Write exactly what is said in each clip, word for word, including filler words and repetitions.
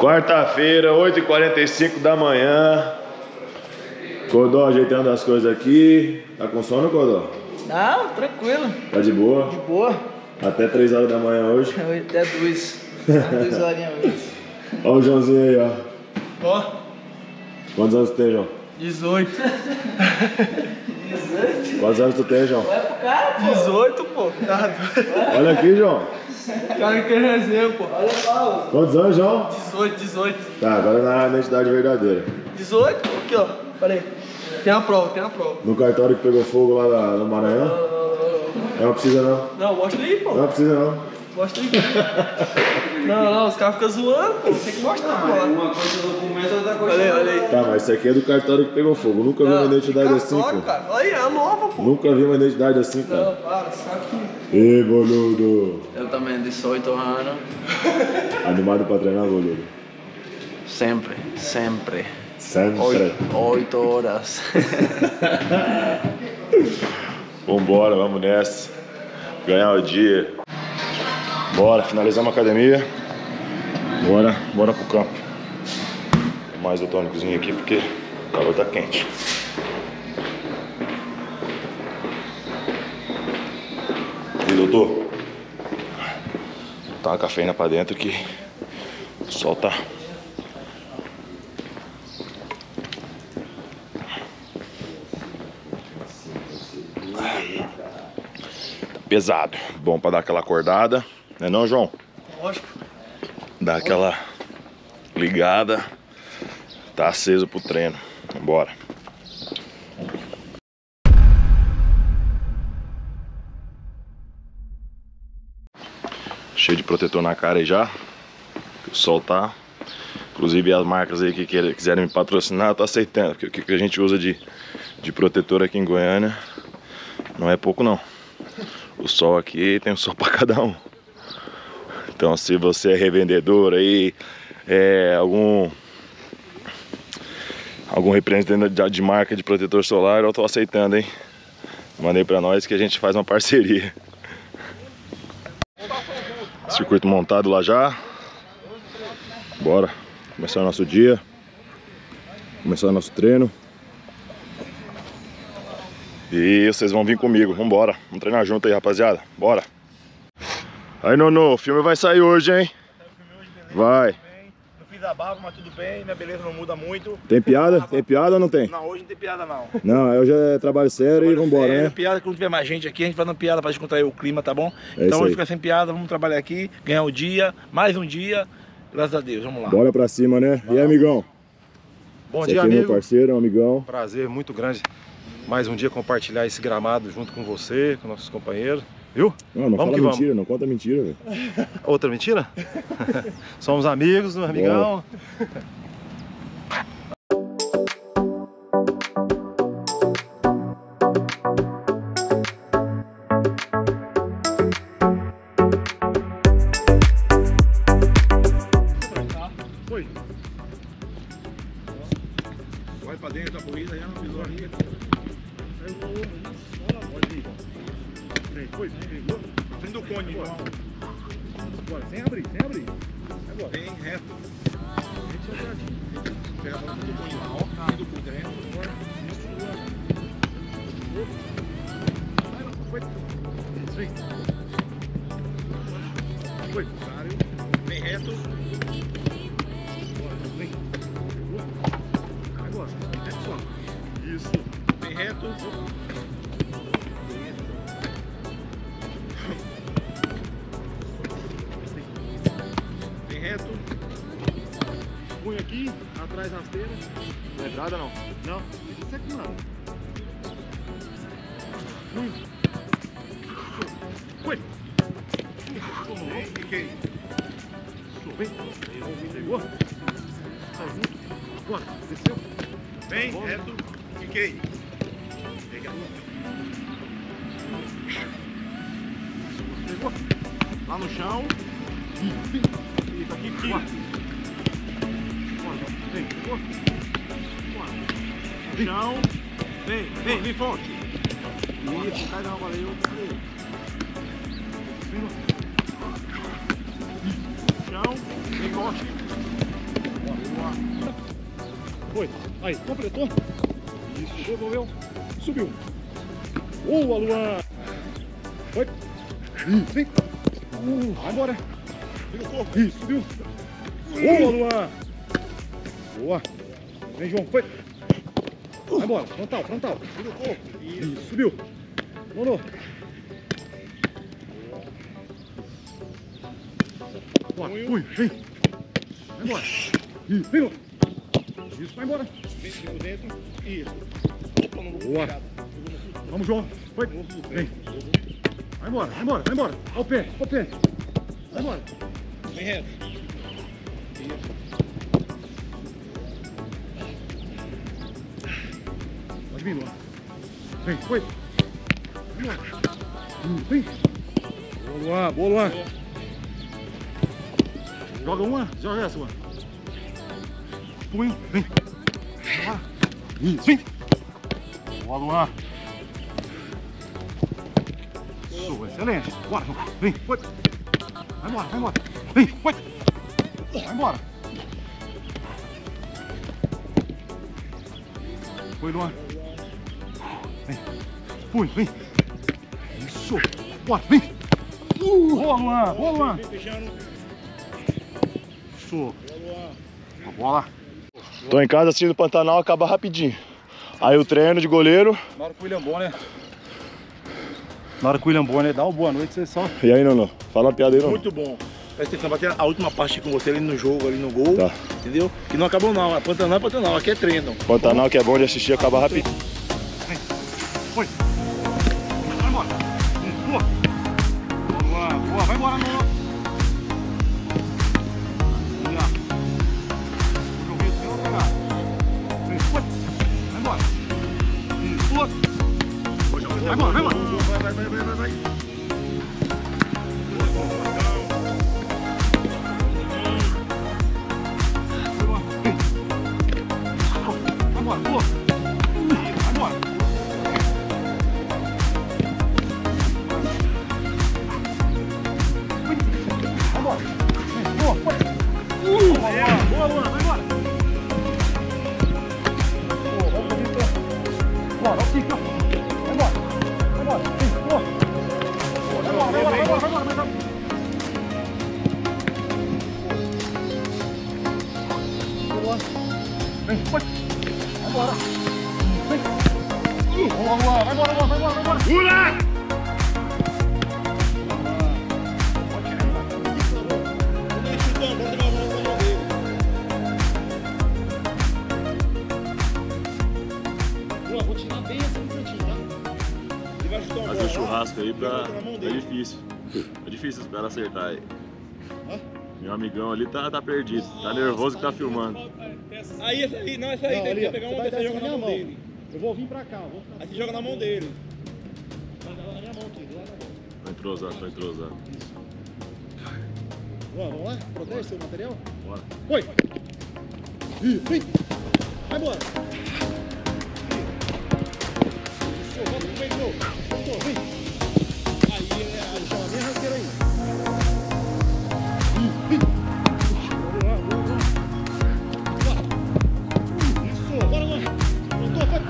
Quarta-feira, oito e quarenta e cinco da manhã. Codó ajeitando as coisas aqui. Tá com sono, Codó? Não, tranquilo. Tá de boa? De boa. Até três horas da manhã hoje? Até duas. Duas horinhas hoje. Olha o Joãozinho aí, ó. Ó. Quantos anos tu tem, João? dezoito. dezoito? Quantos anos tu tem, João? Vai pro cara, pô. dezoito, pô. Tá doido. Olha aqui, João. O cara quer resenha, pô. Olha, Paulo. Quantos anos, João? dezoito, dezoito. Tá, agora na identidade verdadeira. dezoito? Aqui, ó. Pera aí. Tem uma prova, tem uma prova. No cartório que pegou fogo lá na, no Maranhão? Não, não, não. Não precisa não. Não, mostra aí, pô. Não precisa não. Mostra aí. Não, não, os caras ficam zoando, pô. Tem que mostrar, pô. Uma coisa do documento, outra coisa. Olha aí, olha aí. Tá, mas isso aqui é do cartório que pegou fogo. Nunca vi uma identidade assim, pô. Cara. Olha aí, é nova, pô. Nunca vi uma identidade assim, cara. Não, para, só que... Ê, boludo. Eu também, dezoito anos. Animado pra treinar, boludo? Sempre, sempre. Sempre. Oito, oito horas. Vambora, vamos nessa. Ganhar o dia. Bora, finalizamos a academia. Bora, bora pro campo. Mais o tônicozinho aqui porque o calor tá quente. E doutor, tá uma cafeína pra dentro que o sol tá. Tá pesado. Bom pra dar aquela acordada, né não, João? Lógico. Dar aquela ligada. Tá aceso pro treino. Bora. Cheio de protetor na cara aí já. O sol tá. Inclusive as marcas aí que quiserem me patrocinar, eu tô aceitando. Porque o que a gente usa de, de protetor aqui em Goiânia não é pouco não. O sol aqui tem um sol pra cada um. Então se você é revendedor aí, é algum algum representante de, de marca de protetor solar, eu tô aceitando, hein? Mandei pra nós que a gente faz uma parceria. Circuito montado lá já. Bora começar o nosso dia. Começar o nosso treino. E vocês vão vir comigo, vambora. Vamos treinar junto aí, rapaziada. Bora. Aí, Nono, o filme vai sair hoje, hein? Vai. Não fiz a barba, mas tudo bem, minha beleza não muda muito. Tem piada? Tem piada ou não tem? Não, hoje não tem piada não. Não, eu já é trabalho sério trabalho e vambora, sério, né? Piada que não tiver mais gente aqui, a gente faz uma piada pra descontrair o clima, tá bom? É então hoje fica sem piada, vamos trabalhar aqui, ganhar o dia, mais um dia, graças a Deus, vamos lá. Bora pra cima, né? E aí, amigão? Bom Esse dia, aqui é amigo. meu parceiro, um amigão. Prazer muito grande, mais um dia compartilhar esse gramado junto com você, com nossos companheiros. Viu? Não, não vamos fala que mentira, vamos. não conta mentira, velho. Outra mentira? Somos amigos, um amigão. Foi. Vai pra dentro da corrida, já não pisou ali. Foi, pegou. Na frente do cone, João. Agora, sem abrir, sem abrir. Agora. Bem reto. Pega a bola do cone lá, ó. Frente do cone, reto. Agora. Foi. Isso aí. Foi. Bem reto. Agora, vem. Agora. Reto só. Isso. Bem reto. Reto, punho aqui, atrás rasteira. Não é entrada não? Não, isso aqui não. Punho. Foi. Vem, fiquei. Vem. Pegou. Agora, desceu. Vem, reto, fiquei. Pegou. Pegou. Lá no chão. Fica aqui, aqui. Vem, pegou. Chão. Vem, vem, vem forte. Isso, cai não, valeu. Chão, vem forte. Foi. Aí, completou. Isso, devolveu. Subiu. Boa, Luan. Foi. Isso, vem. Uh, vai embora. Isso, subiu. Boa, Luan. Boa. Vem, João. Foi. Vai embora. Frontal, frontal. Isso, subiu. Nono. Bora, fui, vem. Vai embora. Isso, vem. Isso, vai embora. Vem dentro. Isso. Boa. Vamos, João. Foi. Vem. Vai embora, vai embora, vai embora. Ao pé, ao pé. Vai embora. Vem reto. Pode vir, Luan. Vem, foi. Vem, Luan. Vem. Boa, Luan, boa, Luan. Joga uma, joga essa, Luan. Punho, vem. Isso, vem. Boa, Luan. Isso, excelente. Bora, João. Vem, foi. Vai embora, vai embora. Vem, foi. Vai embora. Foi, Luan. Vem. Fui, vem. Isso. Bora, vem. Uh, boa, Luan. Boa, Luan. Isso. A bola. Tô em casa assistindo o Pantanal, acaba rapidinho. Aí o treino de goleiro. Na hora que o William Bonner. Na hora que o William Bonner dá uma boa noite, você só. E aí, Nono? Fala uma piada aí, Nono. Muito bom. Presta atenção, bater a última parte com você ali no jogo, ali no gol. Tá. Entendeu? Que não acabou não. Pantanal é Pantanal, aqui é treino. Pantanal que é bom de assistir, acaba rapidinho. Vem. Foi. Vai embora. Boa. Boa, boa. Vai embora, Nono. Vai embora, vai embora. Vai, vai, vai, vai, vai, vai. Vai embora, boa. Vai embora. Vai embora. Boa, foi. Boa, Luan, vai embora. Boa, vamos comigo. Bora, vamos ficar. Vai embora. Vai embora. Vem, boa. Vai embora, vai embora, vai embora, vai embora, vai embora. Boa. Vem, foi. Vai embora. Vem. Boa, Luan. Vai embora, vai embora, vai embora, vai embora. Pula! Fazer churrasco aí pra... é difícil. É difícil os caras acertar aí. Meu amigão ali tá, tá perdido. Tá nervoso que tá filmando. Aí, essa aí, não, essa aí, tem que pegar uma dessa e joga na mão dele. Eu vou vir pra cá, vou ficar... Aí você joga na mão dele. Vai lá na minha mão, querido, lá na mão. Tô entrosado, tô entrosado. Luan, vamos lá? Protege seu material? Bora. Foi! Ih, vem! Vai embora! Isso, volta, vem, gol! Voltou, vem! Aí, é, chama a minha rasteira aí! Ih, vem! Boa, boa, boa! Bora! Isso, bora, Luan! Voltou, vai!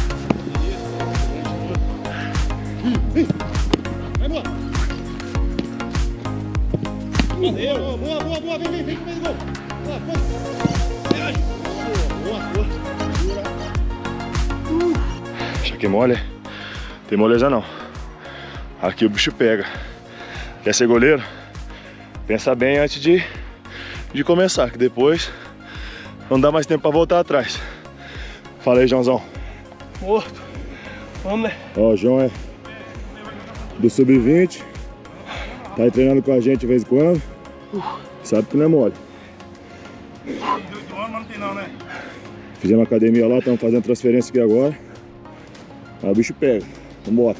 Ih, vem! Vai embora! Valeu! Boa, boa, boa! Vem, vem, vem comigo, gol! Boa, foi! Boa, boa! Acha que mole? Tem moleza não. Aqui o bicho pega. Quer ser goleiro? Pensa bem antes de, de começar, que depois não dá mais tempo pra voltar atrás. Fala aí, Joãozão. Morto. Vamos, né? Ó, o João é do sub vinte. Tá aí treinando com a gente de vez em quando. Sabe que não é mole. dezoito anos, mas não tem não, né? Fizemos academia lá, estamos fazendo transferência aqui agora. Aí o bicho pega. Vambora.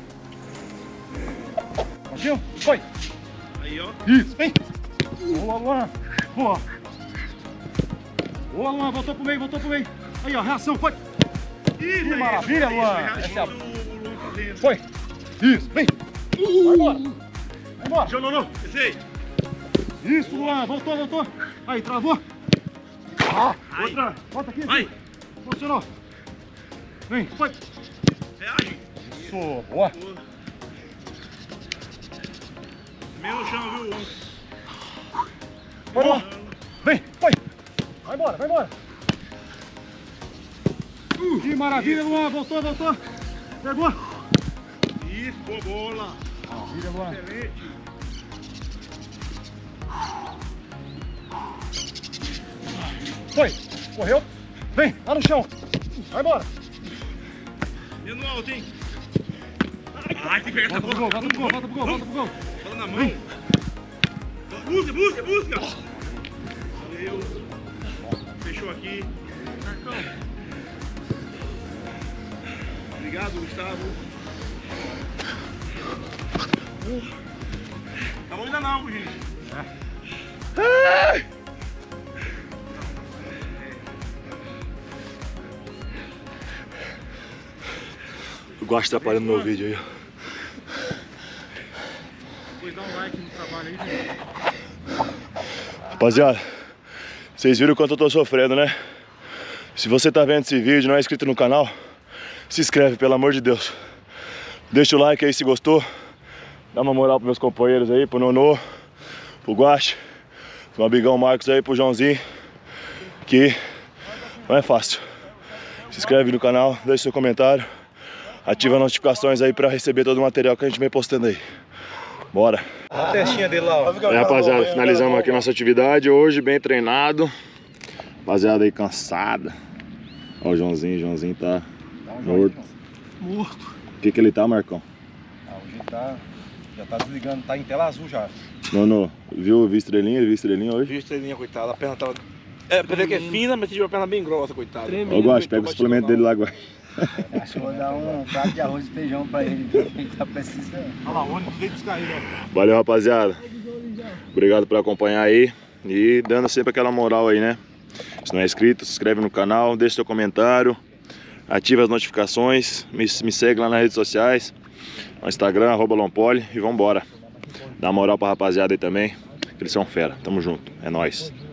Partiu? Foi! Aí, ó. Isso, vem! Boa, Luan! Boa! Boa, Luan! Voltou pro meio, voltou pro meio! Aí, ó, reação, foi! Isso, Que aí, maravilha, isso, Luan! isso, Essa é a... o Luan fazendo. Foi! Isso, vem! Vai embora! Vai embora! João, não, não. Esse aí. Isso, Luan! Voltou, voltou! Aí, travou! Ah, Aí. outra! Volta aqui! Vai. Posicionou. Vem, foi. Reage. Isso, boa. Meio no chão, viu? Vai lá. Vem, foi. Vai embora, vai embora. Que maravilha, Luan. Voltou, voltou. Pegou. Isso, boa bola. Maravilha, Luan. Excelente. Foi. Correu. Vem, lá no chão. Vai embora. E no alto, hein? Ai, tem que pegar essa Volta pro bola. gol, volta pro gol, volta pro gol, volta pro gol. Bola na mão. Busca, busca, busca. Valeu. Fechou aqui. Marcão. Obrigado, Gustavo. Tá bom ainda não, gente. Eu gosto de atrapalhando meu vídeo aí. Depois dá um like no trabalho aí, gente. Rapaziada, vocês viram o quanto eu tô sofrendo, né? Se você tá vendo esse vídeo e não é inscrito no canal, se inscreve, pelo amor de Deus. Deixa o like aí se gostou. Dá uma moral pros meus companheiros aí, pro Nonô, pro Guache, pro amigão Marcos aí, pro Joãozinho, que não é fácil. Se inscreve no canal, deixa seu comentário, ativa as notificações aí pra receber todo o material que a gente vem postando aí. Bora! A testinha dele lá, ó. É, rapaziada, finalizamos aqui nossa atividade hoje, bem treinado. Rapaziada aí cansada. Ó o Joãozinho, o Joãozinho tá morto. Morto. O que que ele tá, Marcão? Ah, hoje tá, já tá desligando, tá em tela azul já. Nono, viu, viu estrelinha? Viu estrelinha hoje? Viu estrelinha, coitada. A perna tava... É, pensei que é fina, mas tinha uma perna bem grossa, coitada. Ó, Guache, pega o suplemento dele lá agora. Acho que vou dar um prato de arroz e feijão pra ele, que ele tá precisando. Olha lá, o ônibus veio buscar ele, ó. Valeu, rapaziada. Obrigado por acompanhar aí. E dando sempre aquela moral aí, né? Se não é inscrito, se inscreve no canal, deixa seu comentário, ativa as notificações, me, me segue lá nas redes sociais, no Instagram, arroba Lompoli, e vambora. Dá uma moral pra rapaziada aí também, que eles são fera. Tamo junto, é nóis.